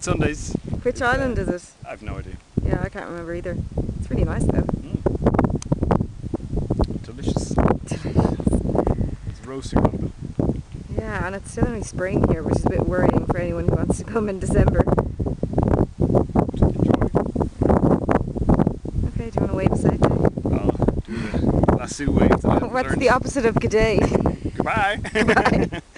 Whitsundays. Which island is it? I've no idea. Yeah, I can't remember either. It's really nice though. Delicious. Delicious. It's roasting on them. Yeah, and it's still only spring here, which is a bit worrying for anyone who wants to come in December. Enjoy. Okay, do you want to wave us out? I'll do the lasso wave. What's the opposite of g'day? Goodbye. Goodbye.